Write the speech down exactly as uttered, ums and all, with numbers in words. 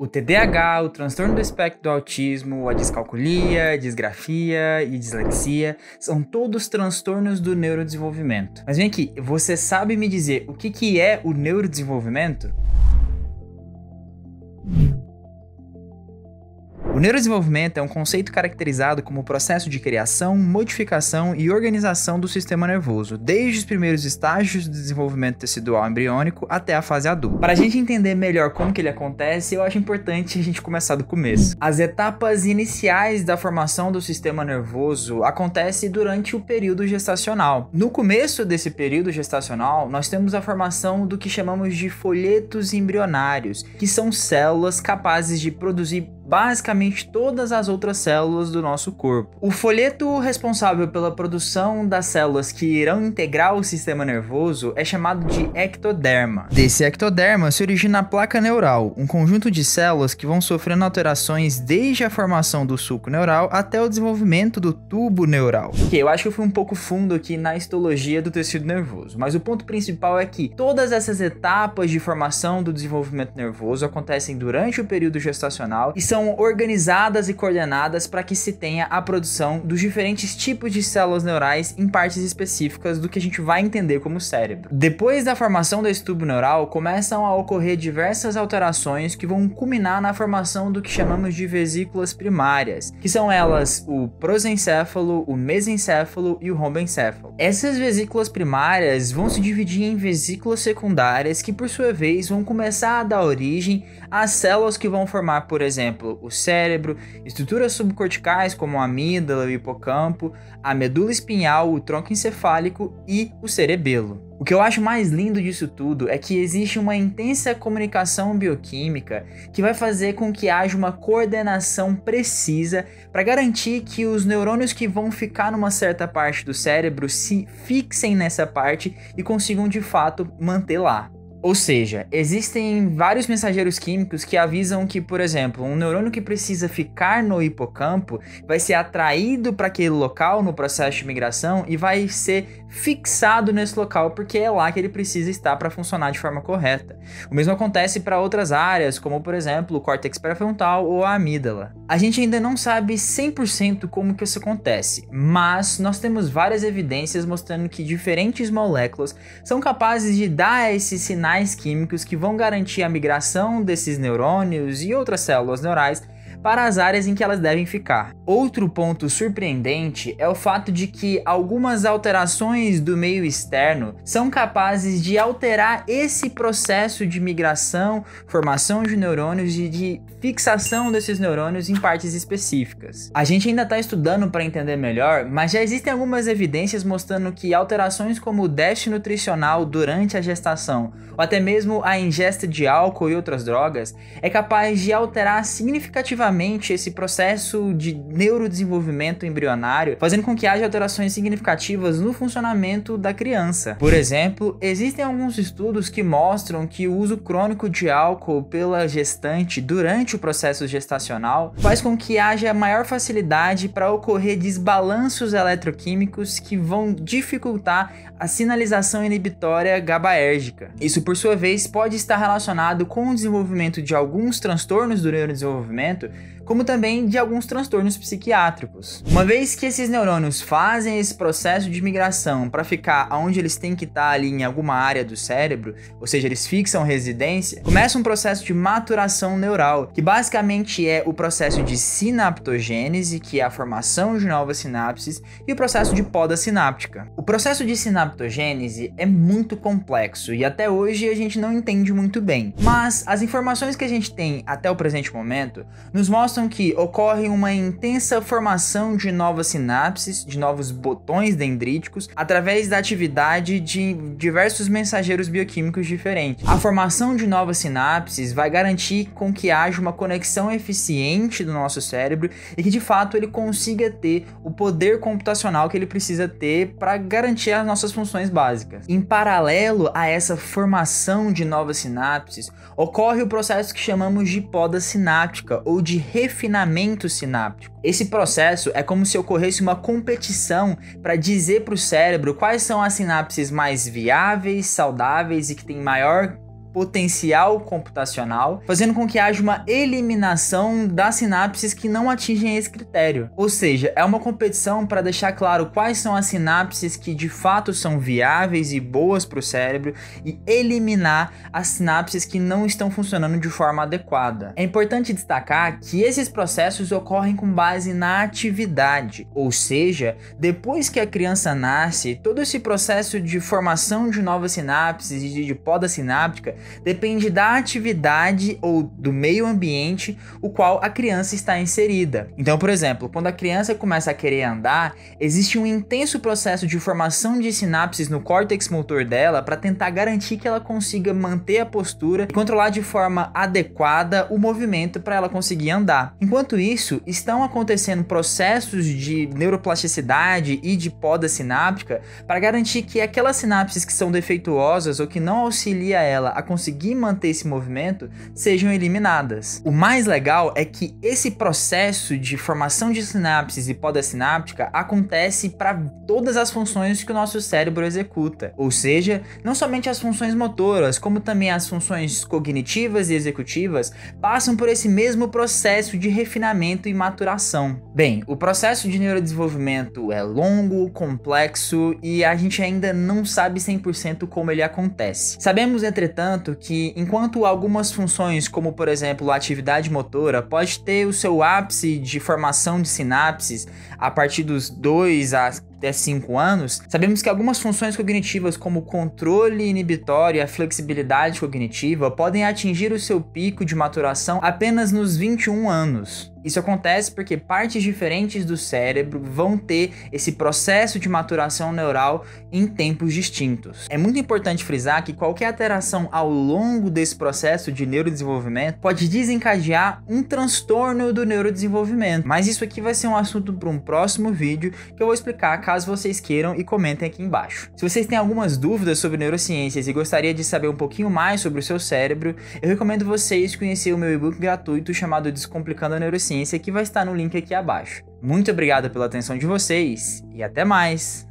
O T D A H, o transtorno do espectro do autismo, a descalculia, a disgrafia e dislexia são todos transtornos do neurodesenvolvimento. Mas vem aqui, você sabe me dizer o que, que é o neurodesenvolvimento? O neurodesenvolvimento é um conceito caracterizado como o processo de criação, modificação e organização do sistema nervoso, desde os primeiros estágios do desenvolvimento tecidual embriônico até a fase adulta. Para a gente entender melhor como que ele acontece, eu acho importante a gente começar do começo. As etapas iniciais da formação do sistema nervoso acontecem durante o período gestacional. No começo desse período gestacional, nós temos a formação do que chamamos de folhetos embrionários, que são células capazes de produzir basicamente todas as outras células do nosso corpo. O folheto responsável pela produção das células que irão integrar o sistema nervoso é chamado de ectoderma. Desse ectoderma se origina a placa neural, um conjunto de células que vão sofrendo alterações desde a formação do sulco neural até o desenvolvimento do tubo neural. Ok, eu acho que eu fui um pouco fundo aqui na histologia do tecido nervoso, mas o ponto principal é que todas essas etapas de formação do desenvolvimento nervoso acontecem durante o período gestacional e são organizadas e coordenadas para que se tenha a produção dos diferentes tipos de células neurais em partes específicas do que a gente vai entender como cérebro. Depois da formação desse tubo neural, começam a ocorrer diversas alterações que vão culminar na formação do que chamamos de vesículas primárias, que são elas o prosencéfalo, o mesencéfalo e o rombencéfalo. Essas vesículas primárias vão se dividir em vesículas secundárias que, por sua vez, vão começar a dar origem às células que vão formar, por exemplo, o cérebro, estruturas subcorticais como a amígdala, o hipocampo, a medula espinhal, o tronco encefálico e o cerebelo. O que eu acho mais lindo disso tudo é que existe uma intensa comunicação bioquímica que vai fazer com que haja uma coordenação precisa para garantir que os neurônios que vão ficar numa certa parte do cérebro se fixem nessa parte e consigam de fato manter lá. Ou seja, existem vários mensageiros químicos que avisam que, por exemplo, um neurônio que precisa ficar no hipocampo vai ser atraído para aquele local no processo de migração e vai ser fixado nesse local porque é lá que ele precisa estar para funcionar de forma correta. O mesmo acontece para outras áreas, como por exemplo o córtex pré-frontal ou a amígdala. A gente ainda não sabe cem por cento como que isso acontece, mas nós temos várias evidências mostrando que diferentes moléculas são capazes de dar esses sinais químicos que vão garantir a migração desses neurônios e outras células neurais para as áreas em que elas devem ficar. Outro ponto surpreendente é o fato de que algumas alterações do meio externo são capazes de alterar esse processo de migração, formação de neurônios e de fixação desses neurônios em partes específicas. A gente ainda está estudando para entender melhor, mas já existem algumas evidências mostrando que alterações como o déficit nutricional durante a gestação, ou até mesmo a ingesta de álcool e outras drogas, é capaz de alterar significativamente esse processo de neurodesenvolvimento embrionário, fazendo com que haja alterações significativas no funcionamento da criança. Por exemplo, existem alguns estudos que mostram que o uso crônico de álcool pela gestante durante o processo gestacional faz com que haja maior facilidade para ocorrer desbalanços eletroquímicos que vão dificultar a sinalização inibitória GABAérgica. Isso, por sua vez, pode estar relacionado com o desenvolvimento de alguns transtornos do neurodesenvolvimento, como também de alguns transtornos psiquiátricos. Uma vez que esses neurônios fazem esse processo de migração para ficar onde eles têm que estar ali em alguma área do cérebro, ou seja, eles fixam residência, começa um processo de maturação neural, que basicamente é o processo de sinaptogênese, que é a formação de novas sinapses, e o processo de poda sináptica. O processo de sinaptogênese é muito complexo e até hoje a gente não entende muito bem, mas as informações que a gente tem até o presente momento nos mostram que ocorre uma intensa formação de novas sinapses, de novos botões dendríticos, através da atividade de diversos mensageiros bioquímicos diferentes. A formação de novas sinapses vai garantir com que haja uma conexão eficiente do nosso cérebro e que de fato ele consiga ter o poder computacional que ele precisa ter para garantir as nossas funções básicas. Em paralelo a essa formação de novas sinapses, ocorre o processo que chamamos de poda sináptica ou de refinamento sináptico. Esse processo é como se ocorresse uma competição para dizer para o cérebro quais são as sinapses mais viáveis, saudáveis e que têm maior potencial computacional, fazendo com que haja uma eliminação das sinapses que não atingem esse critério. Ou seja, é uma competição para deixar claro quais são as sinapses que de fato são viáveis e boas para o cérebro e eliminar as sinapses que não estão funcionando de forma adequada. É importante destacar que esses processos ocorrem com base na atividade, ou seja, depois que a criança nasce, todo esse processo de formação de novas sinapses e de poda sináptica depende da atividade ou do meio ambiente o qual a criança está inserida. Então, por exemplo, quando a criança começa a querer andar, existe um intenso processo de formação de sinapses no córtex motor dela para tentar garantir que ela consiga manter a postura e controlar de forma adequada o movimento para ela conseguir andar. Enquanto isso, estão acontecendo processos de neuroplasticidade e de poda sináptica para garantir que aquelas sinapses que são defeituosas ou que não auxilia ela a conseguir manter esse movimento sejam eliminadas. O mais legal é que esse processo de formação de sinapses e poda sináptica acontece para todas as funções que o nosso cérebro executa, ou seja, não somente as funções motoras, como também as funções cognitivas e executivas passam por esse mesmo processo de refinamento e maturação. Bem, o processo de neurodesenvolvimento é longo, complexo e a gente ainda não sabe cem por cento como ele acontece. Sabemos, entretanto, que enquanto algumas funções, como por exemplo a atividade motora, pode ter o seu ápice de formação de sinapses a partir dos dois a até cinco anos, sabemos que algumas funções cognitivas como o controle inibitório e a flexibilidade cognitiva podem atingir o seu pico de maturação apenas nos vinte e um anos. Isso acontece porque partes diferentes do cérebro vão ter esse processo de maturação neural em tempos distintos. É muito importante frisar que qualquer alteração ao longo desse processo de neurodesenvolvimento pode desencadear um transtorno do neurodesenvolvimento, mas isso aqui vai ser um assunto para um próximo vídeo que eu vou explicar caso vocês queiram e comentem aqui embaixo. Se vocês têm algumas dúvidas sobre neurociências e gostaria de saber um pouquinho mais sobre o seu cérebro, eu recomendo vocês conhecer o meu e-book gratuito chamado Descomplicando a Neurociência, que vai estar no link aqui abaixo. Muito obrigado pela atenção de vocês e até mais!